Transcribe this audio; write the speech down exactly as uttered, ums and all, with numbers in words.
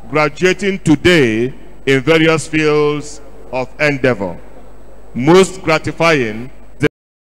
graduating today in various fields of endeavor. Most gratifying